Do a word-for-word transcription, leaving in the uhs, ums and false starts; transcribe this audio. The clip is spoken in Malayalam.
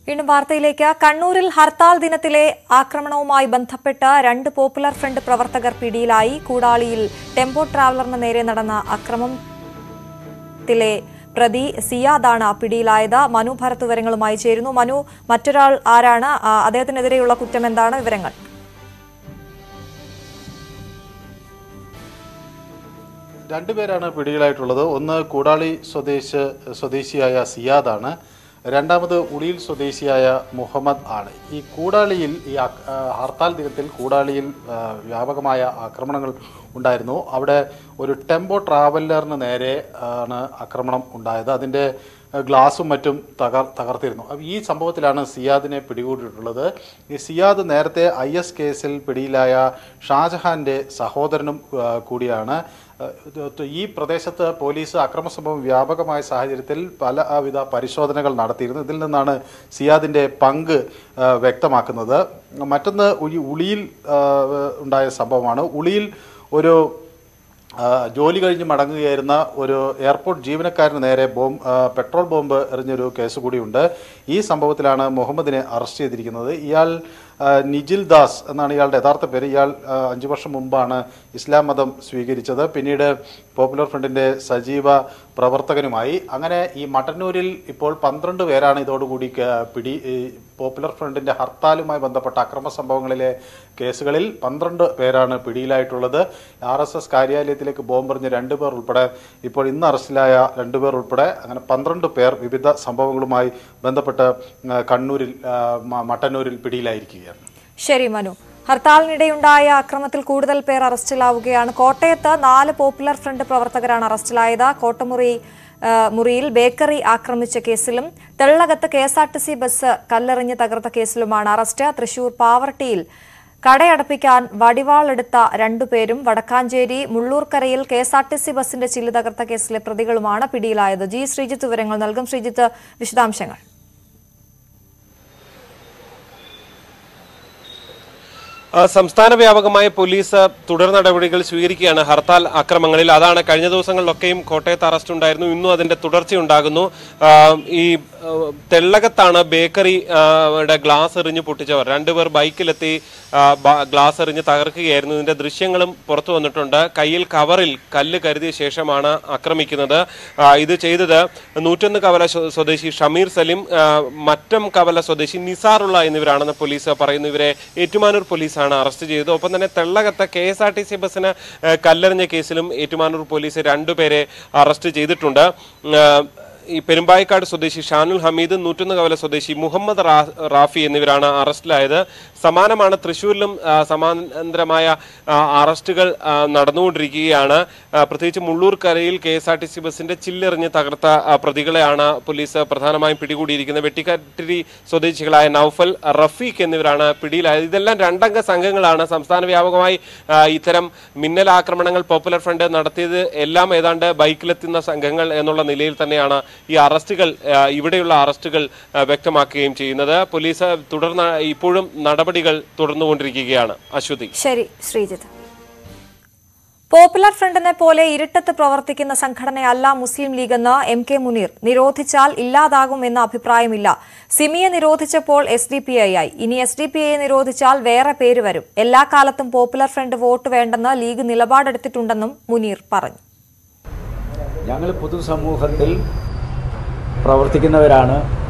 വീണ്ടും വാർത്തയിലേക്ക്. കണ്ണൂരിൽ ഹർത്താൽ ദിനത്തിലെ ആക്രമണവുമായി ബന്ധപ്പെട്ട് രണ്ട് പോപ്പുലർ ഫ്രണ്ട് പ്രവർത്തകർ പിടിയിലായി. കൂടാളിയിൽ ടെമ്പോ ട്രാവലറിന് നേരെ നടന്ന അക്രമത്തിലെ പ്രതി സിയാദാണ് പിടിയിലായത്. മനു ഭരത് വിവരങ്ങളുമായി ചേരുന്നു. മനു, മറ്റൊരാൾ ആരാണ്? അദ്ദേഹത്തിനെതിരെയുള്ള കുറ്റം എന്താണ്? വിവരങ്ങൾ. രണ്ടുപേരാണ് പിടിയിലായിട്ടുള്ളത്. ഒന്ന് കൂടാളി സ്വദേശ സ്വദേശിയായ സിയാദാണ്. രണ്ടാമത് ഉളിയിൽ സ്വദേശിയായ മുഹമ്മദ് ആണ്. ഈ കൂടാളിയിൽ ഈ ഹർത്താൽ ദിനത്തിൽ കൂടാളിയിൽ വ്യാപകമായ ആക്രമണങ്ങൾ ഉണ്ടായിരുന്നു. അവിടെ ഒരു ടെമ്പോ ട്രാവലറിന് നേരെ ആണ് ആക്രമണം ഉണ്ടായത്. അതിൻ്റെ ഗ്ലാസും മറ്റും തകർ തകർത്തിരുന്നു. ഈ സംഭവത്തിലാണ് സിയാദിനെ പിടികൂടിയിട്ടുള്ളത്. ഈ സിയാദ് നേരത്തെ ഐ എസ് കേസിൽ പിടിയിലായ ഷാജഹാന്റെ സഹോദരനും കൂടിയാണ്. ഈ പ്രദേശത്ത് പോലീസ് അക്രമ സംഭവം വ്യാപകമായ സാഹചര്യത്തിൽ പലവിധ പരിശോധനകൾ നടത്തിയിരുന്നു. ഇതിൽ നിന്നാണ് സിയാദിൻ്റെ പങ്ക് വ്യക്തമാക്കുന്നത്. മറ്റൊന്ന് ഉളിയിൽ ഉണ്ടായ സംഭവമാണ്. ഉളിയിൽ ഒരു ജോലി കഴിഞ്ഞ് മടങ്ങുകയായിരുന്ന ഒരു എയർപോർട്ട് ജീവനക്കാരന് നേരെ ബോംബ് പെട്രോൾ ബോംബ് എറിഞ്ഞൊരു കേസ് കൂടിയുണ്ട്. ഈ സംഭവത്തിലാണ് മുഹമ്മദിനെ അറസ്റ്റ് ചെയ്തിരിക്കുന്നത്. ഇയാൾ നിജിൽ ദാസ് എന്നാണ് ഇയാളുടെ യഥാർത്ഥ പേര്. ഇയാൾ അഞ്ചു വർഷം മുമ്പാണ് ഇസ്ലാം മതം സ്വീകരിച്ചത്. പിന്നീട് പോപ്പുലർ ഫ്രണ്ടിൻ്റെ സജീവ പ്രവർത്തകനുമായി. അങ്ങനെ ഈ മട്ടന്നൂരിൽ ഇപ്പോൾ പന്ത്രണ്ട് പേരാണ് ഇതോടുകൂടി പിടി പോപ്പുലർ ഫ്രണ്ടിൻ്റെ ഹർത്താലുമായി ബന്ധപ്പെട്ട അക്രമ സംഭവങ്ങളിലെ കേസുകളിൽ പന്ത്രണ്ട് പേരാണ് പിടിയിലായിട്ടുള്ളത്. ആർ എസ് എസ് കാര്യാലയത്തിലേക്ക് ബോംബെറിഞ്ഞ രണ്ടു പേർ ഉൾപ്പെടെ ഇപ്പോൾ ഇന്ന് അറസ്റ്റിലായ രണ്ടുപേർ ഉൾപ്പെടെ അങ്ങനെ പന്ത്രണ്ട് പേർ വിവിധ സംഭവങ്ങളുമായി ബന്ധപ്പെട്ട് കണ്ണൂരിൽ മട്ടന്നൂരിൽ പിടിയിലായിരിക്കുകയാണ്. ശരി മനു. ഹർത്താലിനിടെയുണ്ടായ അക്രമത്തിൽ കൂടുതൽ പേർ അറസ്റ്റിലാവുകയാണ്. കോട്ടയത്ത് നാല് പോപ്പുലർ ഫ്രണ്ട് പ്രവർത്തകരാണ് അറസ്റ്റിലായത്. കോട്ടമുറി മുറിയിൽ ബേക്കറി ആക്രമിച്ച കേസിലും തെള്ളകത്ത് K S R T C bus കല്ലെറിഞ്ഞ് തകർത്ത കേസിലുമാണ് അറസ്റ്റ്. തൃശൂർ പാവർട്ടിയിൽ കടയടപ്പിക്കാൻ വടിവാളെടുത്ത രണ്ടുപേരും വടക്കാഞ്ചേരി മുള്ളൂർക്കരയിൽ K S R T C ബസിന്റെ ചില്ല് തകർത്ത കേസിലെ പ്രതികളുമാണ് പിടിയിലായത്. ജി ശ്രീജിത്ത് വിവരങ്ങൾ നൽകും. ശ്രീജിത്ത്, വിശദാംശങ്ങൾ. സംസ്ഥാന വ്യാപകമായ പോലീസ് തുടർ നടപടികൾ സ്വീകരിക്കുകയാണ് ഹർത്താൽ അക്രമങ്ങളിൽ. അതാണ് കഴിഞ്ഞ ദിവസങ്ങളിലൊക്കെയും കോട്ടയത്ത് അറസ്റ്റ് ഉണ്ടായിരുന്നു. ഇന്നും അതിന്റെ തുടർച്ചയുണ്ടാകുന്നു. ഈ തെള്ളകത്താണ് ബേക്കറി ഗ്ലാസ് എറിഞ്ഞ് പൊട്ടിച്ചവർ. രണ്ടുപേർ ബൈക്കിലെത്തി ഗ്ലാസ് എറിഞ്ഞ് തകർക്കുകയായിരുന്നു. ഇതിന്റെ ദൃശ്യങ്ങളും പുറത്തു വന്നിട്ടുണ്ട്. കയ്യിൽ കവറിൽ കല്ല് കരുതിയ ശേഷമാണ് ആക്രമിക്കുന്നത്. ഇത് ചെയ്തത് നൂറ്റൊന്ന് കവല സ്വദേശി ഷമീർ സലിം, മറ്റം കവല സ്വദേശി നിസാറുള്ള എന്നിവരാണെന്ന് പോലീസ് പറയുന്നു. ഇവരെ ഏറ്റുമാനൂർ പോലീസാണ് അറസ്റ്റ് ചെയ്തത്. ഒപ്പം തന്നെ തെള്ളകത്തെ K S R T C ബസിന് കല്ലെറിഞ്ഞ കേസിലും ഏറ്റുമാനൂർ പോലീസ് രണ്ടുപേരെ അറസ്റ്റ് ചെയ്തിട്ടുണ്ട്. ഈ പെരുമ്പായിക്കാട് സ്വദേശി ഷാനുൽ ഹമീദ്, നൂറ്റൊന്ന് കവല സ്വദേശി മുഹമ്മദ് റാഫി എന്നിവരാണ് അറസ്റ്റിലായത്. സമാനമാണ് തൃശ്ശൂരിലും സമാന്തരമായ അറസ്റ്റുകൾ നടന്നുകൊണ്ടിരിക്കുകയാണ്. പ്രത്യേകിച്ച് മുള്ളൂർക്കരയിൽ K S R T C ബസിന്റെ ചില്ലെറിഞ്ഞ് തകർത്ത പ്രതികളെയാണ് പോലീസ് പ്രധാനമായും പിടികൂടിയിരിക്കുന്നത്. വെട്ടിക്കാട്ടിരി സ്വദേശികളായ നൌഫൽ, റഫീഖ് എന്നിവരാണ് പിടിയിലായത്. ഇതെല്ലാം രണ്ടംഗ സംഘങ്ങളാണ്. സംസ്ഥാന വ്യാപകമായി ഇത്തരം മിന്നലാക്രമണങ്ങൾ പോപ്പുലർ ഫ്രണ്ട് നടത്തിയത് എല്ലാം ഏതാണ്ട് ബൈക്കിലെത്തുന്ന സംഘങ്ങൾ എന്നുള്ള നിലയിൽ തന്നെയാണ് ഈ അറസ്റ്റുകൾ ഇവിടെയുള്ള അറസ്റ്റുകൾ വ്യക്തമാക്കുകയും ചെയ്യുന്നത്. പോലീസ് തുടർന്ന് ഇപ്പോഴും നടപടികൾ തുടർന്നുകൊണ്ടിരിക്കുകയാണ്. അശ്വതി. ശരി ശ്രീജിത്ത്. പോപ്പുലർ ഫ്രണ്ടിനെ പോലെ ഇരുട്ടത്ത് പ്രവർത്തിക്കുന്ന സംഘടനയല്ല മുസ്ലിം ലീഗെന്ന് എം കെ മുനീർ. നിരോധിച്ചാൽ ഇല്ലാതാകുമെന്ന അഭിപ്രായമില്ല. സിമിയെ നിരോധിച്ചപ്പോൾ എസ് ഡി പി ഐ ആയി. ഇനി എസ് ഡി പി ഐ നിരോധിച്ചാൽ വേറെ പേര് വരും. എല്ലാ കാലത്തും പോപ്പുലർ ഫ്രണ്ട് വോട്ട് വേണ്ടെന്ന് ലീഗ് നിലപാടെടുത്തിട്ടുണ്ടെന്നും മുനീർ പറഞ്ഞു. ഞങ്ങൾ പൊതുസമൂഹത്തിൽ പ്രവർത്തിക്കുന്നവരാണ്.